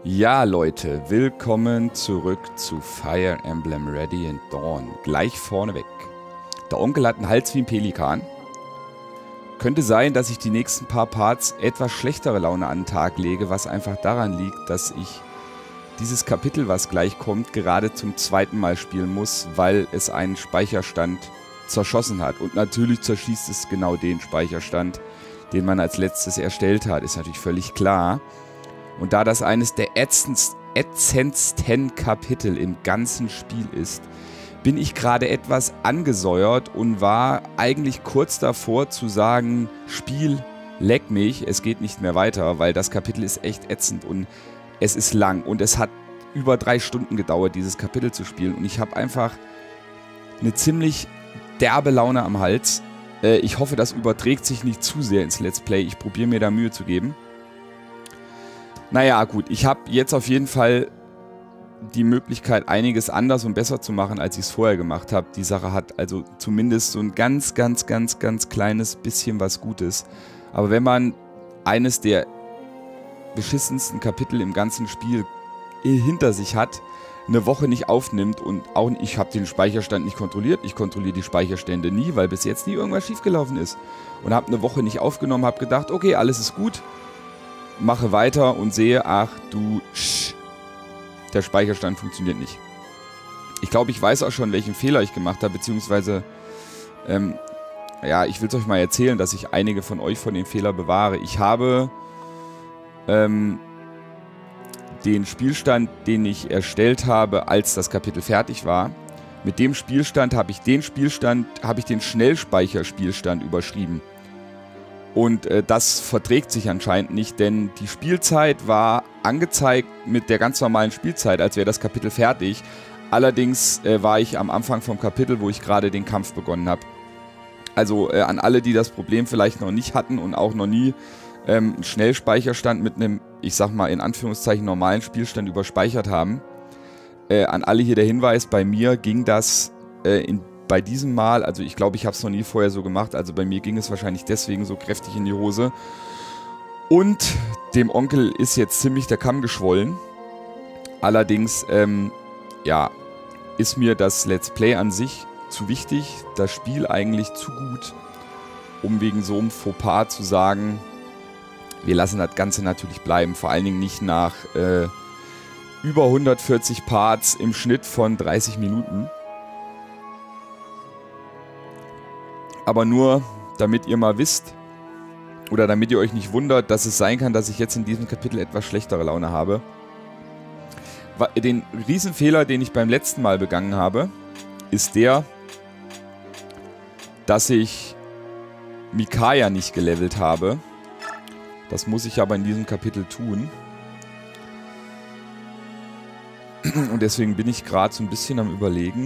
Ja, Leute, willkommen zurück zu Fire Emblem Radiant Dawn. Gleich vorneweg. Der Onkel hat einen Hals wie ein Pelikan. Könnte sein, dass ich die nächsten paar Parts etwas schlechtere Laune an den Tag lege, was einfach daran liegt, dass ich dieses Kapitel, was gleich kommt, gerade zum zweiten Mal spielen muss, weil es einen Speicherstand zerschossen hat. Und natürlich zerschießt es genau den Speicherstand, den man als letztes erstellt hat. Ist natürlich völlig klar. Und da das eines der ätzendsten Kapitel im ganzen Spiel ist, bin ich gerade etwas angesäuert und war eigentlich kurz davor zu sagen, Spiel, leck mich, es geht nicht mehr weiter, weil das Kapitel ist echt ätzend und es ist lang und es hat über 3 Stunden gedauert, dieses Kapitel zu spielen und ich habe einfach eine ziemlich derbe Laune am Hals. Ich hoffe, das überträgt sich nicht zu sehr ins Let's Play, ich probiere mir da Mühe zu geben. Naja, gut, ich habe jetzt auf jeden Fall die Möglichkeit, einiges anders und besser zu machen, als ich es vorher gemacht habe. Die Sache hat also zumindest so ein ganz kleines bisschen was Gutes. Aber wenn man eines der beschissensten Kapitel im ganzen Spiel hinter sich hat, eine Woche nicht aufnimmt und auch ich habe den Speicherstand nicht kontrolliert, ich kontrolliere die Speicherstände nie, weil bis jetzt nie irgendwas schiefgelaufen ist. Und habe eine Woche nicht aufgenommen, habe gedacht, okay, alles ist gut. Mache weiter und sehe, ach du der Speicherstand funktioniert nicht. Ich glaube, ich weiß auch schon, welchen Fehler ich gemacht habe, beziehungsweise, ja, ich will es euch mal erzählen, dass ich einige von euch von dem Fehler bewahre. Ich habe den Spielstand, den ich erstellt habe, als das Kapitel fertig war, mit dem Spielstand habe ich den Schnellspeicherspielstand überschrieben. Und das verträgt sich anscheinend nicht, denn die Spielzeit war angezeigt mit der ganz normalen Spielzeit, als wäre das Kapitel fertig. Allerdings war ich am Anfang vom Kapitel, wo ich gerade den Kampf begonnen habe. Also an alle, die das Problem vielleicht noch nicht hatten und auch noch nie einen Schnellspeicherstand mit einem, ich sag mal in Anführungszeichen, normalen Spielstand überspeichert haben. An alle hier der Hinweis, bei mir ging das bei diesem Mal, also ich glaube, ich habe es noch nie vorher so gemacht, also bei mir ging es wahrscheinlich deswegen so kräftig in die Hose. Und dem Onkel ist jetzt ziemlich der Kamm geschwollen. Allerdings, ja, ist mir das Let's Play an sich zu wichtig, das Spiel eigentlich zu gut, um wegen so einem Fauxpas zu sagen, wir lassen das Ganze natürlich bleiben, vor allen Dingen nicht nach über 140 Parts im Schnitt von 30 Minuten. Aber nur, damit ihr mal wisst, oder damit ihr euch nicht wundert, dass es sein kann, dass ich jetzt in diesem Kapitel etwas schlechtere Laune habe. Den Riesenfehler, den ich beim letzten Mal begangen habe, ist der, dass ich Micaiah nicht gelevelt habe. Das muss ich aber in diesem Kapitel tun. Und deswegen bin ich gerade so ein bisschen am Überlegen,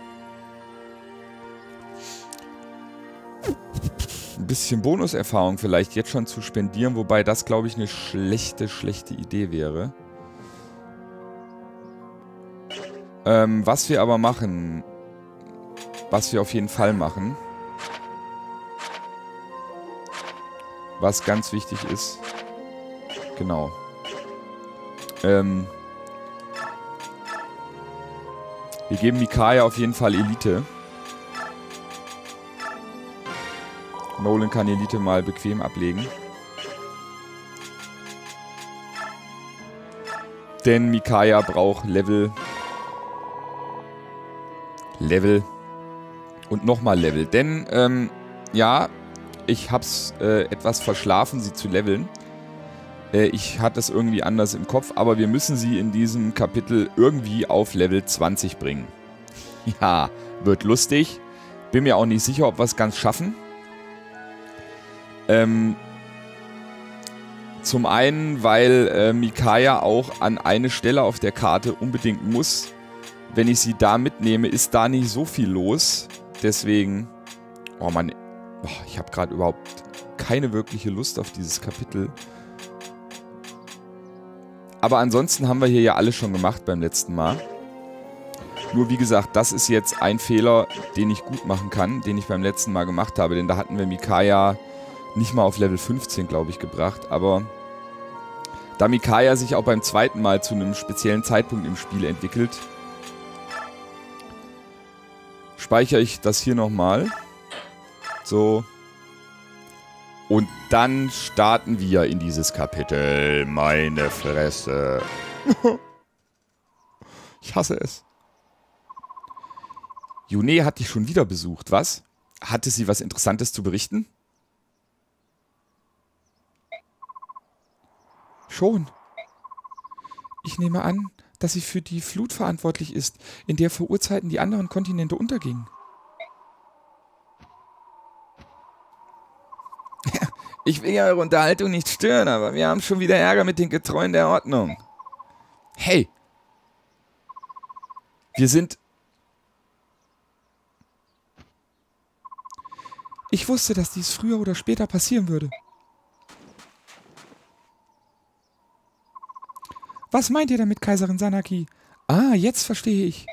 ein bisschen Bonuserfahrung vielleicht jetzt schon zu spendieren, wobei das, glaube ich, eine schlechte Idee wäre. Was wir aber machen, was wir auf jeden Fall machen, was ganz wichtig ist, genau, wir geben Micaiah auf jeden Fall Elite. Nolan kann Elite mal bequem ablegen. Denn Micaiah braucht Level und nochmal Level. Denn, ja, ich hab's etwas verschlafen, sie zu leveln. Ich hatte es irgendwie anders im Kopf, aber wir müssen sie in diesem Kapitel irgendwie auf Level 20 bringen. Ja, wird lustig. Bin mir auch nicht sicher, ob wir es ganz schaffen. Zum einen, weil Micaiah auch an eine Stelle auf der Karte unbedingt muss. Wenn ich sie da mitnehme, ist da nicht so viel los. Deswegen, oh Mann, ich habe gerade überhaupt keine wirkliche Lust auf dieses Kapitel. Aber ansonsten haben wir hier ja alles schon gemacht beim letzten Mal. Nur wie gesagt, das ist jetzt ein Fehler, den ich gut machen kann, den ich beim letzten Mal gemacht habe. Denn da hatten wir Micaiah nicht mal auf Level 15, glaube ich, gebracht. Aber Da Micaiah sich auch beim zweiten Mal zu einem speziellen Zeitpunkt im Spiel entwickelt, speichere ich das hier nochmal. So. Und dann starten wir in dieses Kapitel. Meine Fresse. Ich hasse es. June hat dich schon wieder besucht, was? Hatte sie was Interessantes zu berichten? Schon. Ich nehme an, dass sie für die Flut verantwortlich ist, in der vor Urzeiten die anderen Kontinente untergingen. Ich will ja eure Unterhaltung nicht stören, aber wir haben schon wieder Ärger mit den Getreuen der Ordnung. Hey! Wir sind... Ich wusste, dass dies früher oder später passieren würde. Was meint ihr damit, Kaiserin Zanaki? Ah, jetzt verstehe ich.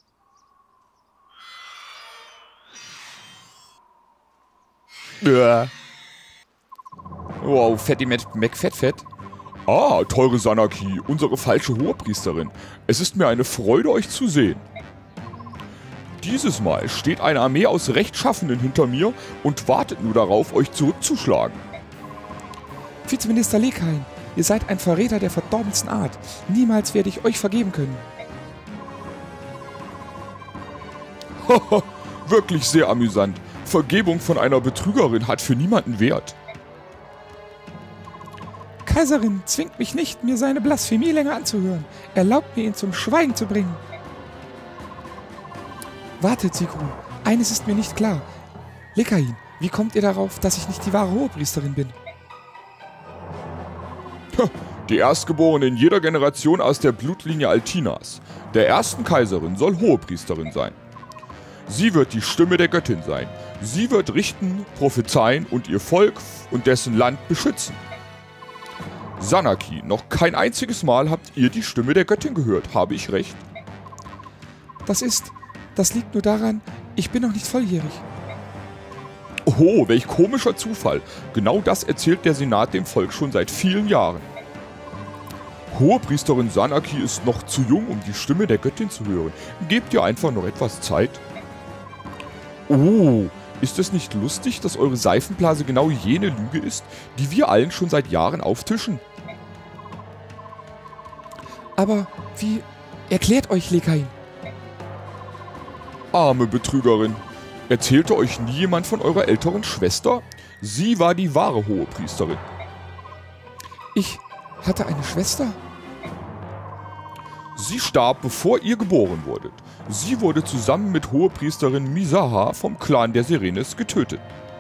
Ja. Wow, Fetti McFettfett. Ah, teure Zanaki, unsere falsche Hohepriesterin. Es ist mir eine Freude, euch zu sehen. Dieses Mal steht eine Armee aus Rechtschaffenen hinter mir und wartet nur darauf, euch zurückzuschlagen. Vizeminister Lekain, ihr seid ein Verräter der verdorbensten Art. Niemals werde ich euch vergeben können. Haha, wirklich sehr amüsant. Vergebung von einer Betrügerin hat für niemanden Wert. Kaiserin zwingt mich nicht, mir seine Blasphemie länger anzuhören. Erlaubt mir, ihn zum Schweigen zu bringen. Wartet, Sigru. Eines ist mir nicht klar. Lekain, wie kommt ihr darauf, dass ich nicht die wahre Hohepriesterin bin? Die Erstgeborene in jeder Generation aus der Blutlinie Altinas, der ersten Kaiserin, soll Hohepriesterin sein. Sie wird die Stimme der Göttin sein. Sie wird richten, prophezeien und ihr Volk und dessen Land beschützen. Zanaki, noch kein einziges Mal habt ihr die Stimme der Göttin gehört. Habe ich recht? Das liegt nur daran, ich bin noch nicht volljährig. Oh, welch komischer Zufall. Genau das erzählt der Senat dem Volk schon seit vielen Jahren. Hohepriesterin Zanaki ist noch zu jung, um die Stimme der Göttin zu hören. Gebt ihr einfach noch etwas Zeit. Oh, ist es nicht lustig, dass eure Seifenblase genau jene Lüge ist, die wir allen schon seit Jahren auftischen? Aber wie erklärt euch Lekain? Arme Betrügerin. Erzählte euch nie jemand von eurer älteren Schwester? Sie war die wahre Hohepriesterin. Ich hatte eine Schwester? Sie starb, bevor ihr geboren wurdet. Sie wurde zusammen mit Hohepriesterin Misaha vom Clan der Serenes getötet.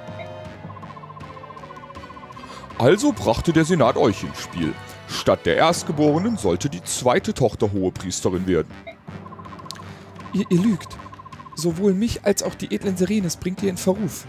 Also brachte der Senat euch ins Spiel. Statt der Erstgeborenen sollte die zweite Tochter Hohepriesterin werden. Ihr lügt. Sowohl mich als auch die edlen Serenes bringt ihr in Verruf.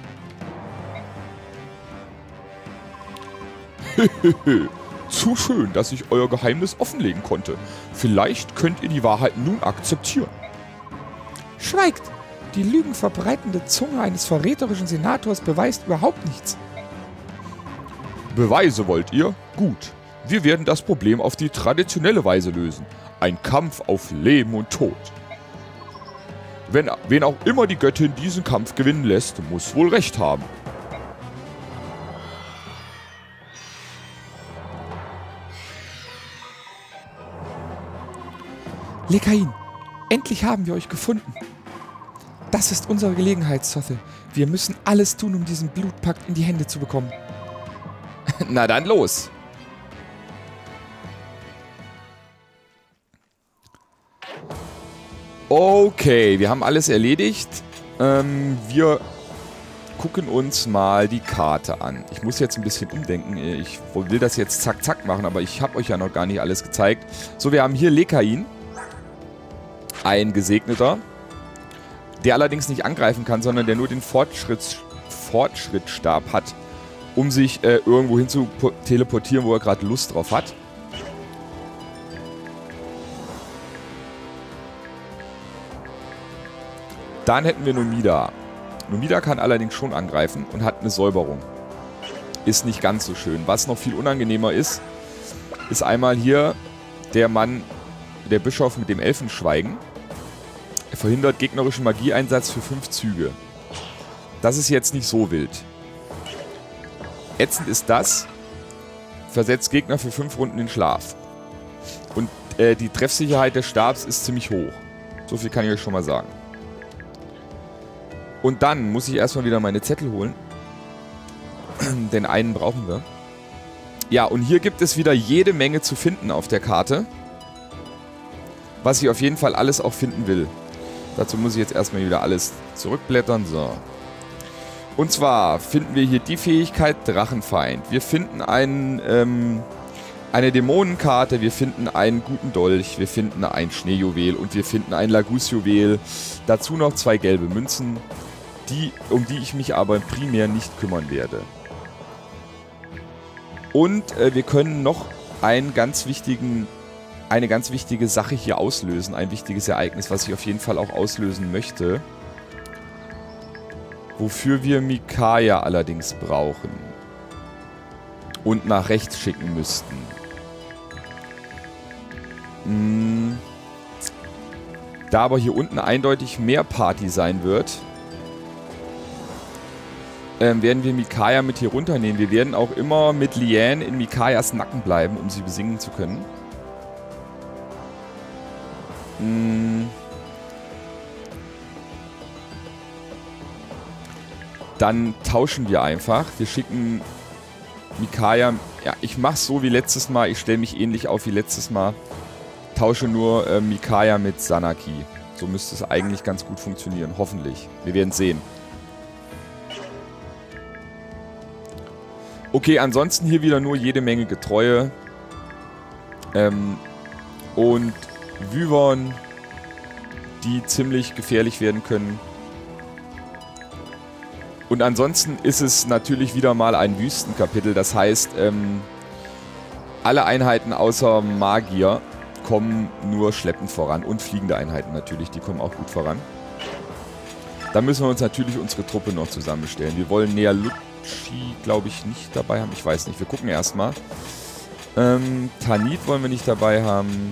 Hehehe. Zu schön, dass ich euer Geheimnis offenlegen konnte. Vielleicht könnt ihr die Wahrheit nun akzeptieren. Schweigt! Die lügenverbreitende Zunge eines verräterischen Senators beweist überhaupt nichts. Beweise wollt ihr? Gut. Wir werden das Problem auf die traditionelle Weise lösen. Ein Kampf auf Leben und Tod. Wen auch immer die Göttin diesen Kampf gewinnen lässt, muss wohl recht haben. Lekain, endlich haben wir euch gefunden. Das ist unsere Gelegenheit, Sothe. Wir müssen alles tun, um diesen Blutpakt in die Hände zu bekommen. Na dann los. Okay, wir haben alles erledigt. Wir gucken uns mal die Karte an. Ich muss jetzt ein bisschen umdenken. Ich will das jetzt zack zack machen, aber ich habe euch ja noch gar nicht alles gezeigt. So, wir haben hier Lekain. Ein Gesegneter. Der allerdings nicht angreifen kann, sondern der nur den Fortschrittsstab hat, um sich irgendwo hin zu teleportieren, wo er gerade Lust drauf hat. Dann hätten wir Numida. Numida kann allerdings schon angreifen und hat eine Säuberung. Ist nicht ganz so schön. Was noch viel unangenehmer ist, ist einmal hier der Mann, der Bischof mit dem Elfenschweigen. Er verhindert gegnerischen Magieeinsatz für 5 Züge. Das ist jetzt nicht so wild. Ätzend ist das. Versetzt Gegner für 5 Runden in Schlaf. Und die Treffsicherheit des Stabs ist ziemlich hoch. So viel kann ich euch schon mal sagen. Und dann muss ich erstmal wieder meine Zettel holen. Denn einen brauchen wir. Ja, und hier gibt es wieder jede Menge zu finden auf der Karte. Was ich auf jeden Fall alles auch finden will. Dazu muss ich jetzt erstmal wieder alles zurückblättern. So. Und zwar finden wir hier die Fähigkeit Drachenfeind. Wir finden eine Dämonenkarte, wir finden einen guten Dolch, wir finden ein Schneejuwel und wir finden ein Lagusjuwel. Dazu noch 2 gelbe Münzen, um die ich mich aber primär nicht kümmern werde. Und wir können noch eine ganz wichtige Sache hier auslösen, ein wichtiges Ereignis, was ich auf jeden Fall auch auslösen möchte. Wofür wir Micaiah allerdings brauchen. Und nach rechts schicken müssten. Da aber hier unten eindeutig mehr Party sein wird, werden wir Micaiah mit hier runternehmen. Wir werden auch immer mit Liane in Micaiahs Nacken bleiben, um sie besingen zu können. Dann tauschen wir einfach. Wir schicken Micaiah... Ja, ich mach's so wie letztes Mal. Ich stelle mich ähnlich auf wie letztes Mal. Tausche nur Micaiah mit Sanaki. So müsste es eigentlich ganz gut funktionieren. Hoffentlich. Wir werden sehen. Okay, ansonsten hier wieder nur jede Menge Getreue. Und Wyvern, die ziemlich gefährlich werden können. Und ansonsten ist es natürlich wieder mal ein Wüstenkapitel. Das heißt, alle Einheiten außer Magier kommen nur schleppend voran. Und fliegende Einheiten natürlich, die kommen auch gut voran. Da müssen wir uns natürlich unsere Truppe noch zusammenstellen. Wir wollen Nealuchi, glaube ich, nicht dabei haben. Ich weiß nicht, wir gucken erstmal. Tanit wollen wir nicht dabei haben.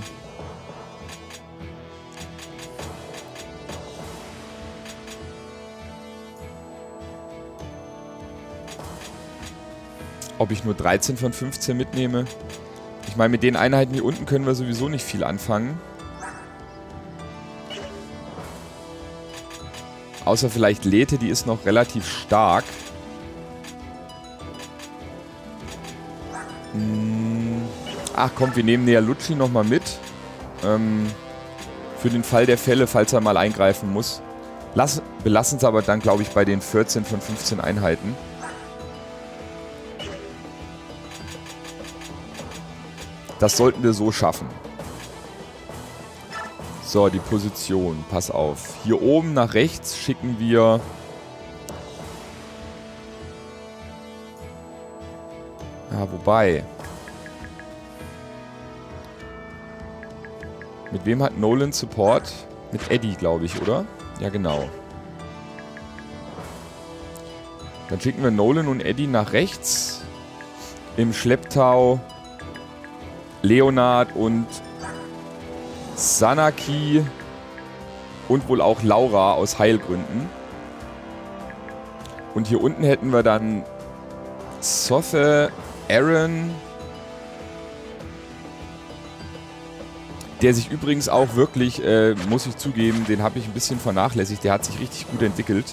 Ob ich nur 13 von 15 mitnehme? Ich meine, mit den Einheiten hier unten können wir sowieso nicht viel anfangen. Außer vielleicht Lethe, die ist noch relativ stark. Ach komm, wir nehmen Nealuchi nochmal mit. Für den Fall der Fälle, falls er mal eingreifen muss. Belassen es aber dann, glaube ich, bei den 14 von 15 Einheiten. Das sollten wir so schaffen. So, die Position. Pass auf. Hier oben nach rechts schicken wir... Ja, wobei... Mit wem hat Nolan Support? Mit Eddie, glaube ich, oder? Ja, genau. Dann schicken wir Nolan und Eddie nach rechts. Im Schlepptau Leonard und Sanaki und wohl auch Laura aus Heilgründen. Und hier unten hätten wir dann Sothe, Aaron, der sich übrigens auch wirklich, muss ich zugeben, den habe ich ein bisschen vernachlässigt. Der hat sich richtig gut entwickelt.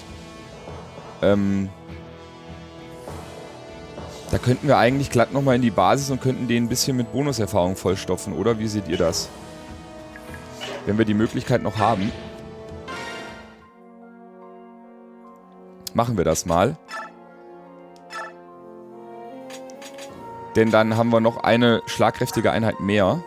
Da könnten wir eigentlich glatt nochmal in die Basis und könnten den ein bisschen mit Bonuserfahrung vollstopfen, oder? Wie seht ihr das? Wenn wir die Möglichkeit noch haben. Machen wir das mal. Denn dann haben wir noch eine schlagkräftige Einheit mehr.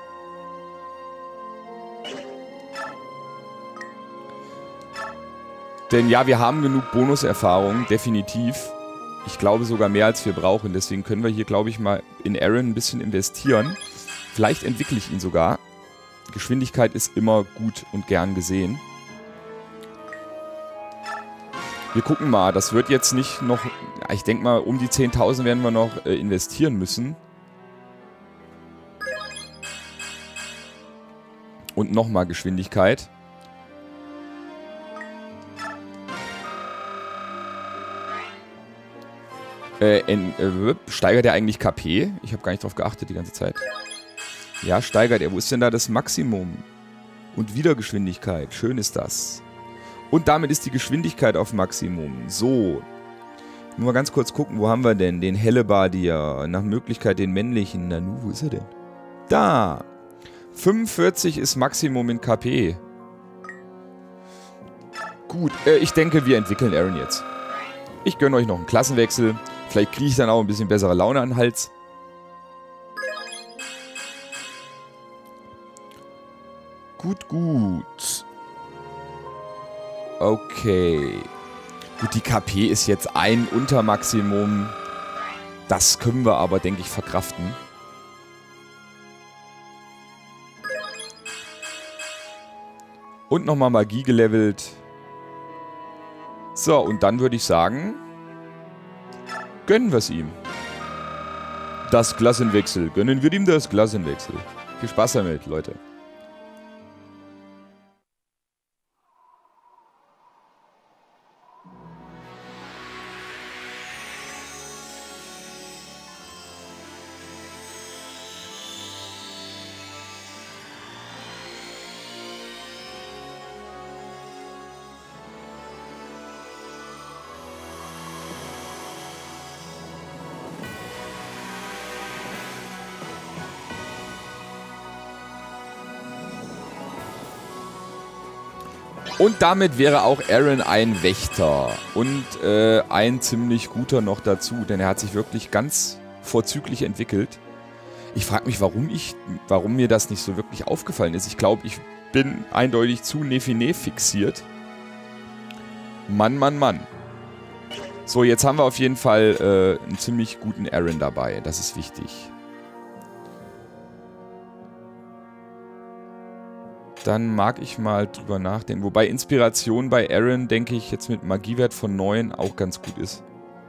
Denn ja, wir haben genug Bonuserfahrung, definitiv. Ich glaube sogar mehr, als wir brauchen. Deswegen können wir hier, glaube ich, mal in Aaron ein bisschen investieren. Vielleicht entwickle ich ihn sogar. Geschwindigkeit ist immer gut und gern gesehen. Wir gucken mal. Das wird jetzt nicht noch... Ja, ich denke mal, um die 10.000 werden wir noch investieren müssen. Und nochmal Geschwindigkeit. Steigert er eigentlich KP? Ich habe gar nicht drauf geachtet die ganze Zeit. Ja, steigert er. Wo ist denn da das Maximum? Und wieder Geschwindigkeit. Schön ist das. Und damit ist die Geschwindigkeit auf Maximum. So. Nur mal ganz kurz gucken, wo haben wir denn? Den Hellebardier. Nach Möglichkeit den männlichen. Nanu, wo ist er denn? Da. 45 ist Maximum in KP. Gut, ich denke, wir entwickeln Aaron jetzt. Ich gönne euch noch einen Klassenwechsel. Vielleicht kriege ich dann auch ein bisschen bessere Laune an den Hals. Gut, gut. Okay. Gut, die KP ist jetzt ein Untermaximum. Das können wir aber, denke ich, verkraften. Und nochmal Magie gelevelt. So, und dann würde ich sagen, gönnen wir es ihm. Das Klassenwechsel. Gönnen wir ihm das Klassenwechsel. Viel Spaß damit, Leute. Und damit wäre auch Aaron ein Wächter. Und ein ziemlich guter noch dazu, denn er hat sich wirklich ganz vorzüglich entwickelt. Ich frage mich, warum mir das nicht so wirklich aufgefallen ist. Ich glaube, ich bin eindeutig zu Nefine fixiert. Mann, Mann, Mann. So, jetzt haben wir auf jeden Fall einen ziemlich guten Aaron dabei. Das ist wichtig. Dann mag ich mal drüber nachdenken. Wobei Inspiration bei Aaron, denke ich, jetzt mit Magiewert von 9 auch ganz gut ist.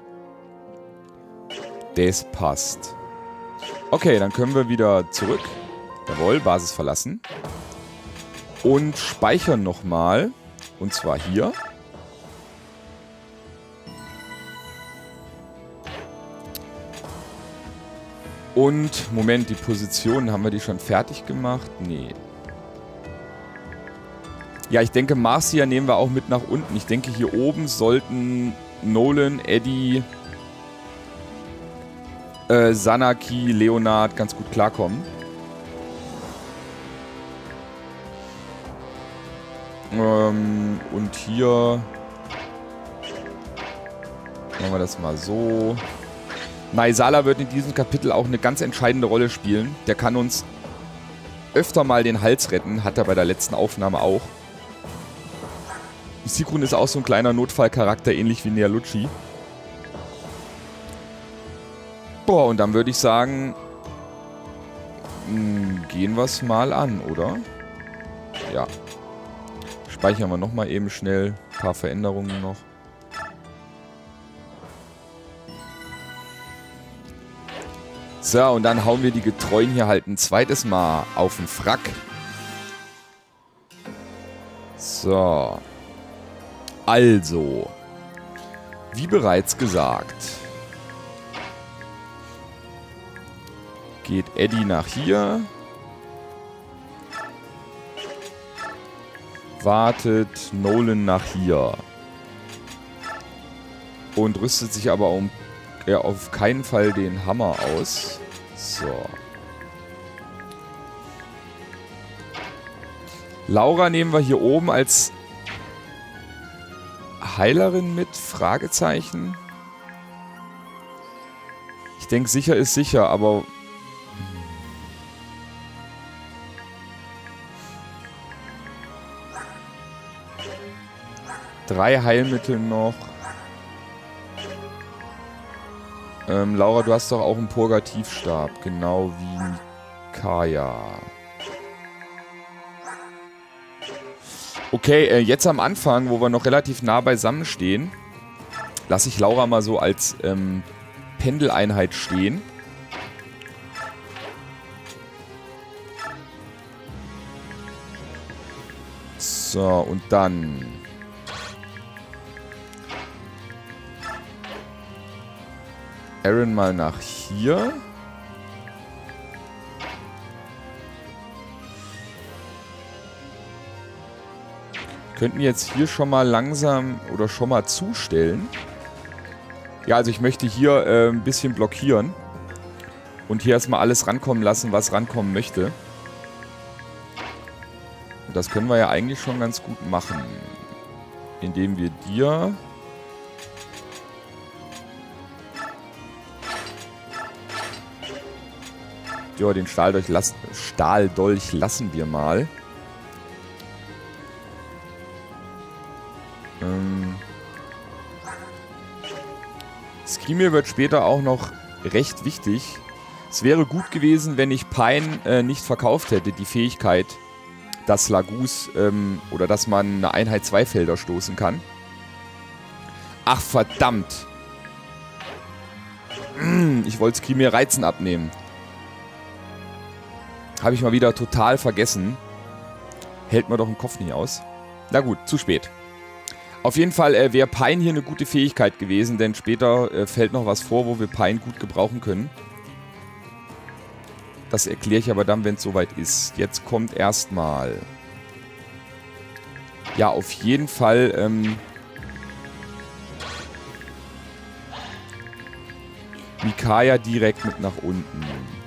Das passt. Okay, dann können wir wieder zurück. Jawohl, Basis verlassen. Und speichern nochmal. Und zwar hier. Und, Moment, die Positionen, haben wir die schon fertig gemacht? Nee. Ja, ich denke, Marcia nehmen wir auch mit nach unten. Ich denke, hier oben sollten Nolan, Eddie, Sanaki, Leonard ganz gut klarkommen. Und hier machen wir das mal so. Naisala wird in diesem Kapitel auch eine ganz entscheidende Rolle spielen. Der kann uns öfter mal den Hals retten. Hat er bei der letzten Aufnahme auch. Sigrun ist auch so ein kleiner Notfallcharakter, ähnlich wie Nealucci. Boah, und dann würde ich sagen, gehen wir es mal an, oder? Ja. Speichern wir nochmal eben schnell. Ein paar Veränderungen noch. So, und dann hauen wir die Getreuen hier halt ein zweites Mal auf den Frack. So. Also, wie bereits gesagt, geht Eddie nach hier, wartet Nolan nach hier und rüstet sich aber auf keinen Fall den Hammer aus. So. Laura nehmen wir hier oben als Heilerin mit? Fragezeichen. Ich denke, sicher ist sicher, aber... Drei Heilmittel noch. Laura, du hast doch auch einen Purgativstab. Genau wie Kaya. Okay, jetzt am Anfang, wo wir noch relativ nah beisammen stehen, lasse ich Laura mal so als Pendeleinheit stehen. So, und dann... Aaron mal nach hier. Könnten jetzt hier schon mal langsam oder schon mal zustellen. Ja, also ich möchte hier ein bisschen blockieren. Und hier erstmal alles rankommen lassen, was rankommen möchte. Und das können wir ja eigentlich schon ganz gut machen. Indem wir dir... Ja, den Stahldolch lassen wir mal. Skrimir wird später auch noch recht wichtig. Es wäre gut gewesen, wenn ich Pine nicht verkauft hätte, die Fähigkeit, dass Lagus oder dass man eine Einheit 2 Felder stoßen kann. Ach, verdammt. Ich wollte Skrimir Reizen abnehmen. Habe ich mal wieder total vergessen. Hält man doch im Kopf nicht aus. Na gut, zu spät. Auf jeden Fall wäre Pine hier eine gute Fähigkeit gewesen, denn später fällt noch was vor, wo wir Pine gut gebrauchen können. Das erkläre ich aber dann, wenn es soweit ist. Jetzt kommt erstmal... Ja, auf jeden Fall... Micaiah direkt mit nach unten.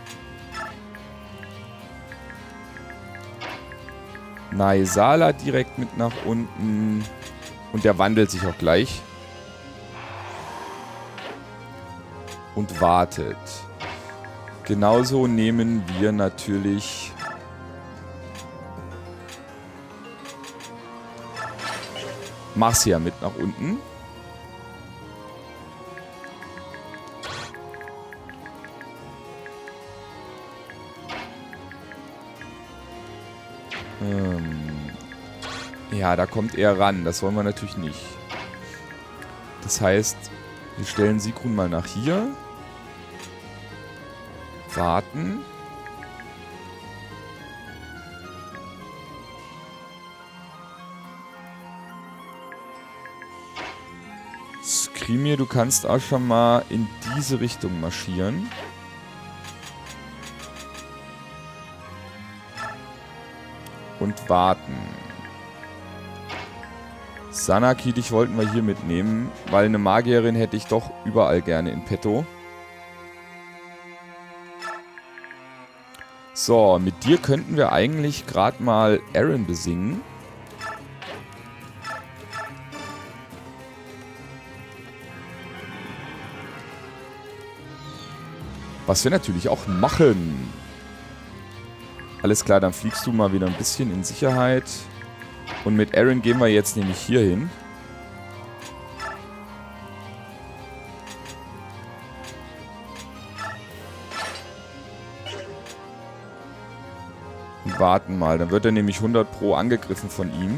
Naisala direkt mit nach unten. Und der wandelt sich auch gleich. Und wartet. Genauso nehmen wir natürlich... Marcia mit nach unten. Ja, da kommt er ran. Das wollen wir natürlich nicht. Das heißt, wir stellen Sigrun mal nach hier. Warten. Skrimir, du kannst auch schon mal in diese Richtung marschieren. Und warten. Sanaki, dich wollten wir hier mitnehmen, weil eine Magierin hätte ich doch überall gerne in petto. So, mit dir könnten wir eigentlich gerade mal Aaron besingen. Was wir natürlich auch machen. Alles klar, dann fliegst du mal wieder ein bisschen in Sicherheit. Und mit Aaron gehen wir jetzt nämlich hier hin. Und warten mal, dann wird er nämlich 100 Pro angegriffen von ihm.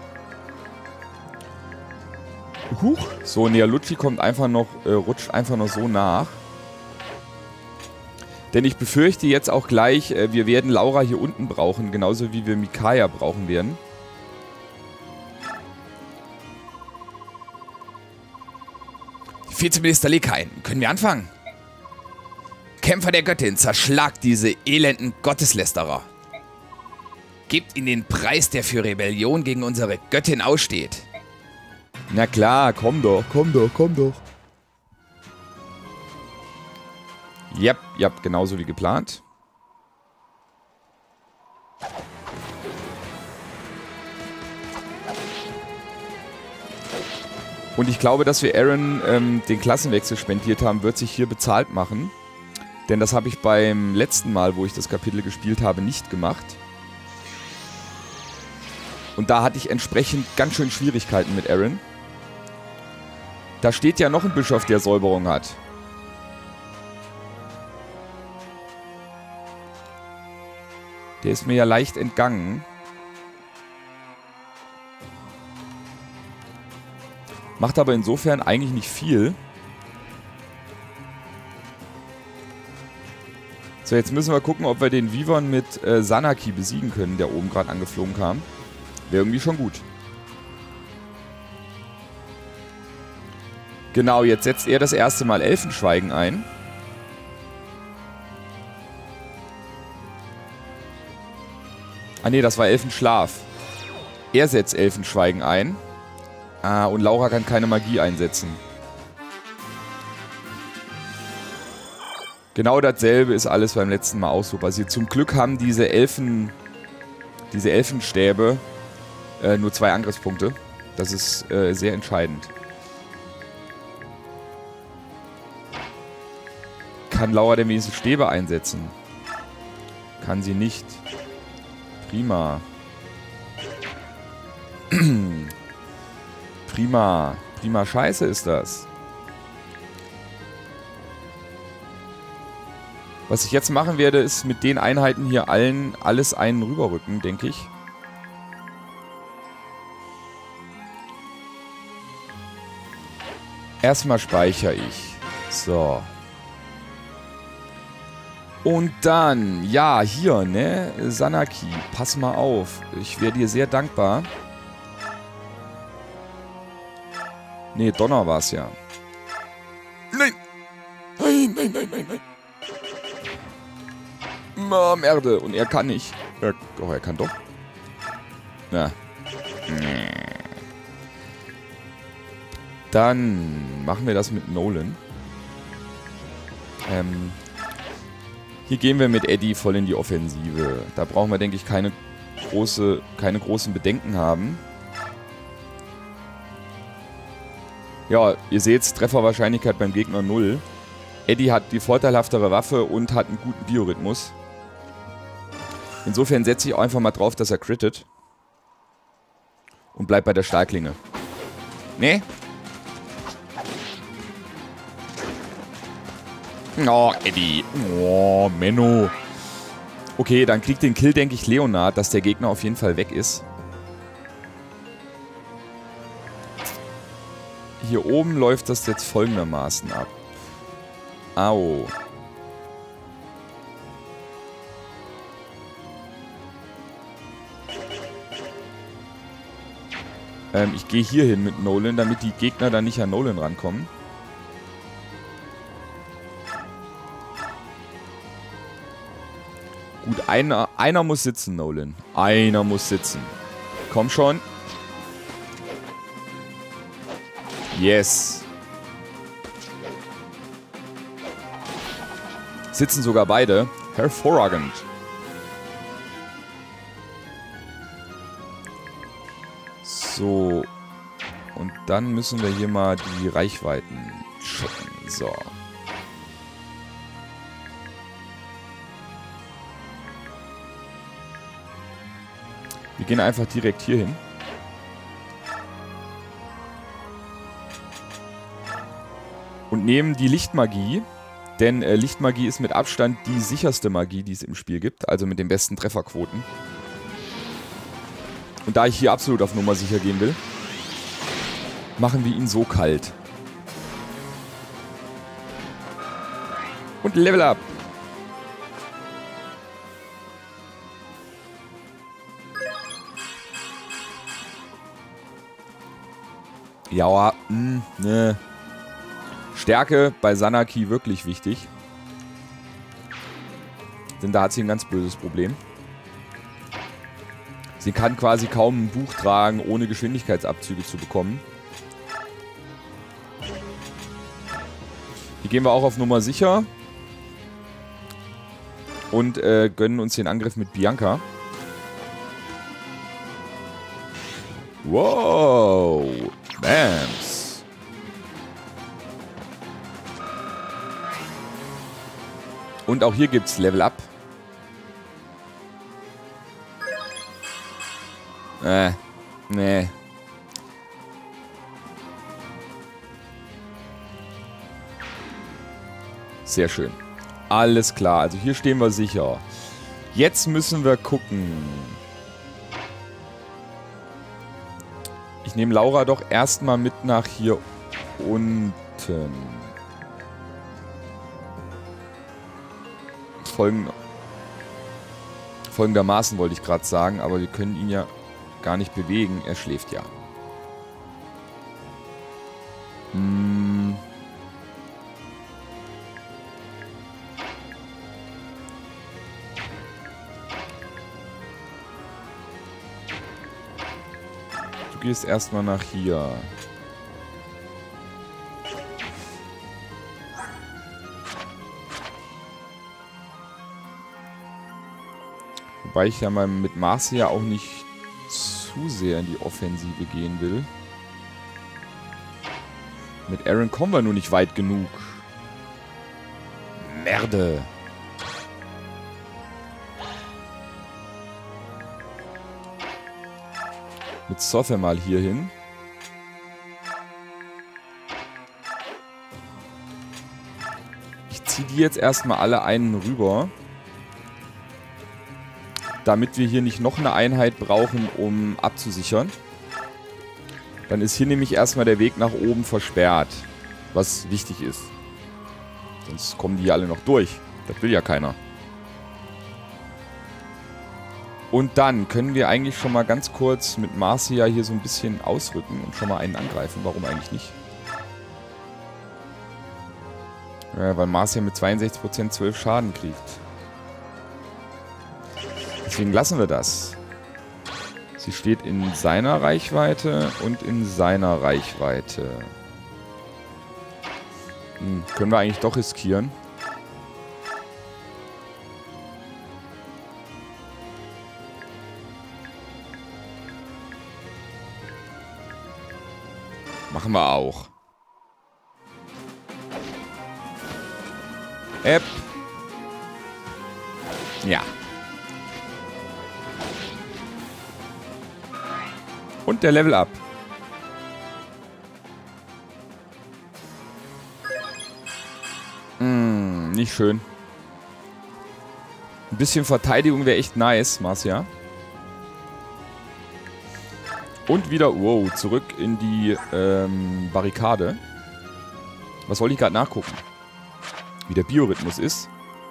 Huch. So, Nealucci kommt einfach noch, rutscht einfach noch so nach. Denn ich befürchte jetzt auch gleich, wir werden Laura hier unten brauchen, genauso wie wir Micaiah brauchen werden. Vizeminister Lekain, können wir anfangen? Kämpfer der Göttin, zerschlagt diese elenden Gotteslästerer. Gebt ihnen den Preis, der für Rebellion gegen unsere Göttin aussteht. Na klar, komm doch, komm doch, komm doch. Yep, genauso wie geplant. Und ich glaube, dass wir Aaron den Klassenwechsel spendiert haben, wird sich hier bezahlt machen. Denn das habe ich beim letzten Mal, wo ich das Kapitel gespielt habe, nicht gemacht. Und da hatte ich entsprechend ganz schön Schwierigkeiten mit Aaron. Da steht ja noch ein Bischof, der Säuberung hat. Der ist mir ja leicht entgangen. Macht aber insofern eigentlich nicht viel. So, jetzt müssen wir gucken, ob wir den Vivon mit Sanaki besiegen können, der oben gerade angeflogen kam. Wäre irgendwie schon gut. Genau, jetzt setzt er das erste Mal Elfenschweigen ein. Ah ne, das war Elfenschlaf. Er setzt Elfenschweigen ein. Ah, und Laura kann keine Magie einsetzen. Genau dasselbe ist alles beim letzten Mal auch so passiert. Zum Glück haben diese Elfenstäbe nur 2 Angriffspunkte. Das ist sehr entscheidend. Kann Laura denn wenigstens Stäbe einsetzen? Kann sie nicht. Prima. Prima. Prima Scheiße ist das. Was ich jetzt machen werde, ist mit den Einheiten hier alles einen rüberrücken, denke ich. Erstmal speichere ich. So. Und dann, ja, hier, ne, Sanaki, pass mal auf. Ich wäre dir sehr dankbar. Ne, Donner war es ja. Nein! Nein, nein, nein, nein, nein. Merde, und er kann nicht. Oh, er kann doch. Na. Dann machen wir das mit Nolan. Hier gehen wir mit Eddie voll in die Offensive. Da brauchen wir, denke ich, keine großen Bedenken haben. Ja, ihr seht, Trefferwahrscheinlichkeit beim Gegner 0. Eddie hat die vorteilhaftere Waffe und hat einen guten Biorhythmus. Insofern setze ich auch einfach mal drauf, dass er crittet. Und bleibt bei der Stahlklinge. Nee? Oh, Eddie. Oh, Menno. Okay, dann kriegt den Kill, denke ich, Leonard, dass der Gegner auf jeden Fall weg ist. Hier oben läuft das jetzt folgendermaßen ab. Au. Ich gehe hier hin mit Nolan, damit die Gegner dann nicht an Nolan rankommen. Gut, einer muss sitzen, Nolan. Einer muss sitzen. Komm schon. Yes. Sitzen sogar beide. Hervorragend. So. Und dann müssen wir hier mal die Reichweiten checken. So. Wir gehen einfach direkt hier hin. Und nehmen die Lichtmagie. Denn Lichtmagie ist mit Abstand die sicherste Magie, die es im Spiel gibt. Also mit den besten Trefferquoten. Und da ich hier absolut auf Nummer sicher gehen will, machen wir ihn so kalt. Und Level up. Ja, ne. Stärke bei Sanaki wirklich wichtig. Denn da hat sie ein ganz böses Problem. Sie kann quasi kaum ein Buch tragen, ohne Geschwindigkeitsabzüge zu bekommen. Hier gehen wir auch auf Nummer sicher. Und gönnen uns den Angriff mit Bianca. Wow. Bams. Und auch hier gibt's Level Up. Nee. Sehr schön. Alles klar, also hier stehen wir sicher. Jetzt müssen wir gucken. Ich nehme Laura doch erstmal mit nach hier unten. Folgendermaßen wollte ich gerade sagen, aber wir können ihn ja gar nicht bewegen. Er schläft ja. Du gehst erstmal nach hier. Wobei ich ja mal mit Marcia auch nicht zu sehr in die Offensive gehen will. Mit Aaron kommen wir nur nicht weit genug. Merde. Mit Sothe mal hier hin. Ich ziehe die jetzt erstmal alle einen rüber. Damit wir hier nicht noch eine Einheit brauchen, um abzusichern. Dann ist hier nämlich erstmal der Weg nach oben versperrt. Was wichtig ist. Sonst kommen die hier alle noch durch. Das will ja keiner. Und dann können wir eigentlich schon mal ganz kurz mit Marcia hier so ein bisschen ausrücken und schon mal einen angreifen. Warum eigentlich nicht? Ja, weil Marcia mit 62% 12 Schaden kriegt. Deswegen lassen wir das. Sie steht in seiner Reichweite und in seiner Reichweite. Können wir eigentlich doch riskieren. Machen wir auch. App. Ja. Und der Level Up. Nicht schön. Ein bisschen Verteidigung wäre echt nice, Marcia. Und wieder, wow, zurück in die Barrikade. Was wollte ich gerade nachgucken? Wie der Biorhythmus ist.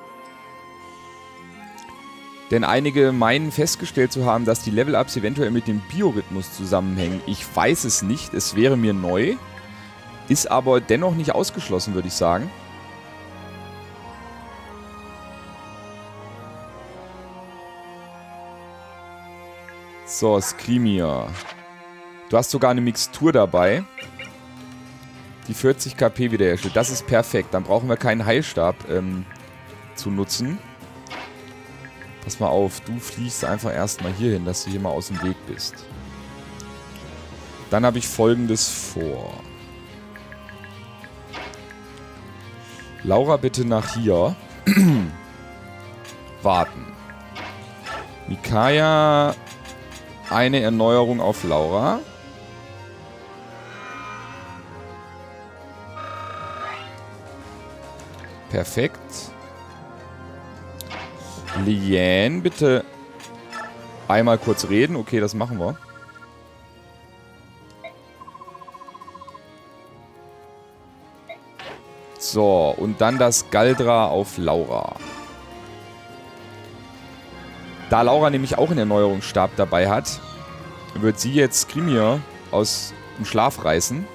Denn einige meinen festgestellt zu haben, dass die Level-Ups eventuell mit dem Biorhythmus zusammenhängen. Ich weiß es nicht, es wäre mir neu. Ist aber dennoch nicht ausgeschlossen, würde ich sagen. So, Skrimir. Du hast sogar eine Mixtur dabei, die 40 KP wiederherstellt. Das ist perfekt. Dann brauchen wir keinen Heilstab zu nutzen. Pass mal auf, du fliegst einfach erstmal hier hin, dass du hier mal aus dem Weg bist. Dann habe ich Folgendes vor. Laura, bitte nach hier. Warten. Micaiah, eine Erneuerung auf Laura. Perfekt. Liane, bitte einmal kurz reden. Okay, das machen wir. So, und dann das Galdra auf Laura. Da Laura nämlich auch einen Erneuerungsstab dabei hat, wird sie jetzt Skrimir aus dem Schlaf reißen.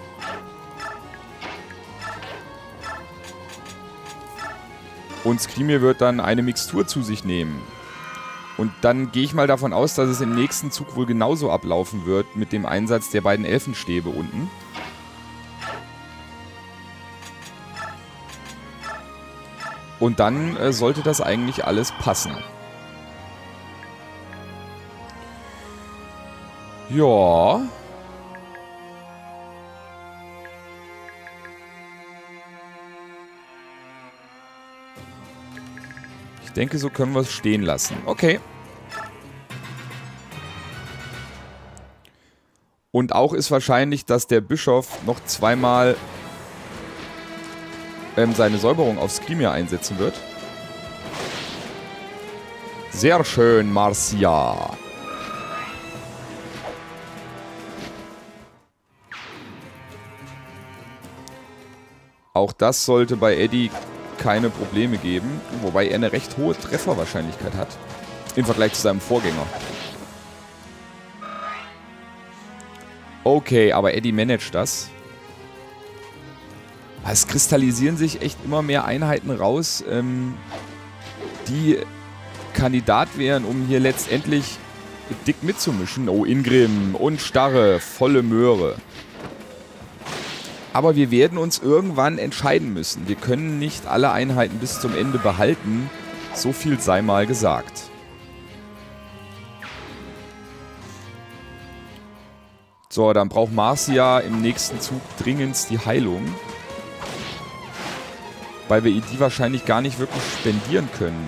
Und Skrimir wird dann eine Mixtur zu sich nehmen. Und dann gehe ich mal davon aus, dass es im nächsten Zug wohl genauso ablaufen wird mit dem Einsatz der beiden Elfenstäbe unten. Und dann sollte das eigentlich alles passen. Ja. Ich denke, so können wir es stehen lassen. Okay. Und auch ist wahrscheinlich, dass der Bischof noch zweimal seine Säuberung auf Skrimir einsetzen wird. Sehr schön, Marcia. Auch das sollte bei Eddie keine Probleme geben, wobei er eine recht hohe Trefferwahrscheinlichkeit hat im Vergleich zu seinem Vorgänger. Okay, aber Eddie managt das. Es kristallisieren sich echt immer mehr Einheiten raus, die Kandidat wären, um hier letztendlich dick mitzumischen. Oh, Ingrim und Starre, volle Möhre. Aber wir werden uns irgendwann entscheiden müssen. Wir können nicht alle Einheiten bis zum Ende behalten. So viel sei mal gesagt. So, dann braucht Marcia im nächsten Zug dringendst die Heilung. Weil wir die wahrscheinlich gar nicht wirklich spendieren können.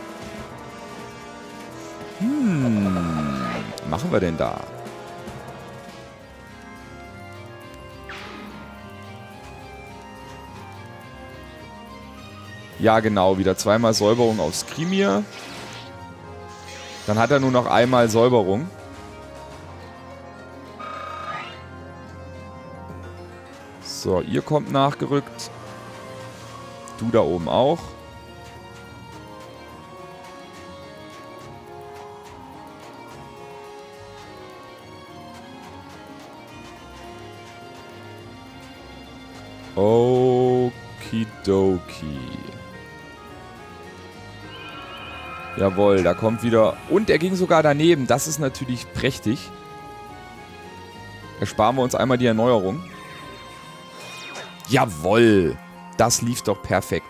Machen wir denn da? Ja, genau. Wieder zweimal Säuberung auf Skrimir. Dann hat er nur noch einmal Säuberung. So, ihr kommt nachgerückt. Du da oben auch. Okidoki. Jawohl, da kommt wieder... Und er ging sogar daneben. Das ist natürlich prächtig. Ersparen wir uns einmal die Erneuerung. Jawohl. Das lief doch perfekt.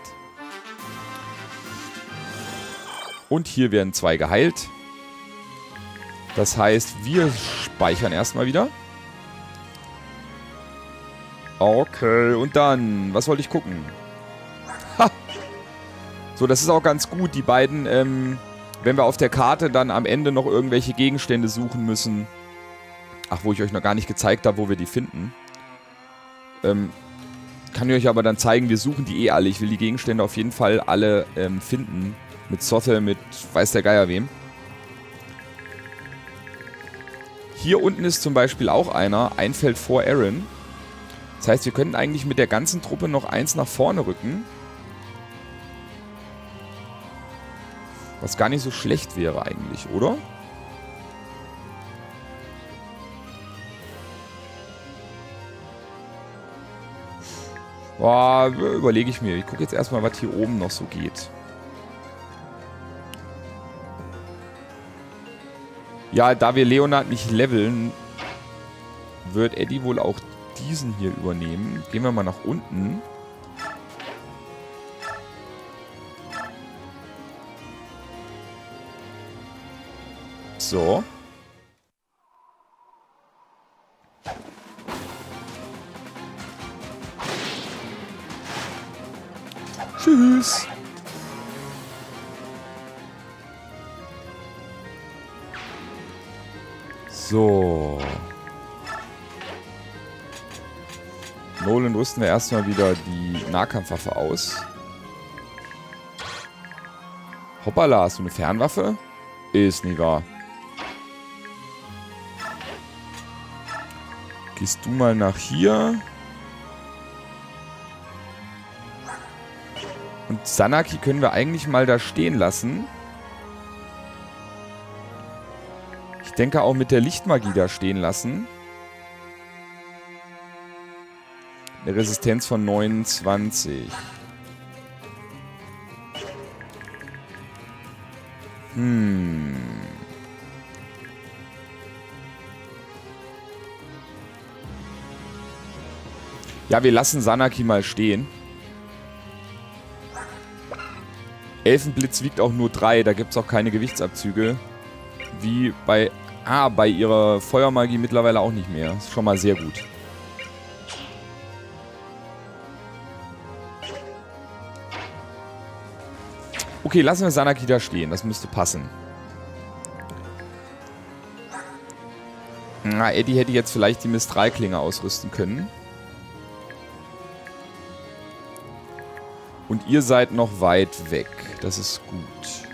Und hier werden 2 geheilt. Das heißt, wir speichern erstmal wieder. Okay, und dann, was wollte ich gucken? Ha! So, das ist auch ganz gut. Die beiden, wenn wir auf der Karte dann am Ende noch irgendwelche Gegenstände suchen müssen. Ach, wo ich euch noch gar nicht gezeigt habe, wo wir die finden. Kann ich euch aber dann zeigen, wir suchen die eh alle. Ich will die Gegenstände auf jeden Fall alle finden. Mit Sothel, mit weiß der Geier wem. Hier unten ist zum Beispiel auch einer. Ein Feld vor Aaron. Das heißt, wir könnten eigentlich mit der ganzen Truppe noch 1 nach vorne rücken. Was gar nicht so schlecht wäre eigentlich, oder? Boah, überlege ich mir. Ich gucke jetzt erstmal, was hier oben noch so geht. Ja, da wir Leonhard nicht leveln, wird Eddie wohl auch diesen hier übernehmen. Gehen wir mal nach unten. So. Tschüss. So. Nolan rüsten wir erstmal wieder die Nahkampfwaffe aus. Hoppala, hast du eine Fernwaffe? Ist nicht wahr. Gehst du mal nach hier. Und Zanaki können wir eigentlich mal da stehen lassen. Ich denke auch mit der Lichtmagie da stehen lassen. Eine Resistenz von 29. Ja, wir lassen Zanaki mal stehen. Elfenblitz wiegt auch nur 3, da gibt es auch keine Gewichtsabzüge. Wie bei... bei ihrer Feuermagie mittlerweile auch nicht mehr. Ist schon mal sehr gut. Okay, lassen wir Zanaki da stehen. Das müsste passen. Na, Eddie hätte jetzt vielleicht die Mistralklinge ausrüsten können. Und ihr seid noch weit weg. Das ist gut.